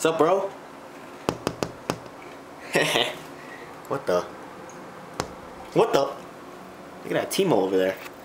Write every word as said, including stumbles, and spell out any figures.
What's up, bro? What the? What the? Look at that Teemo over there.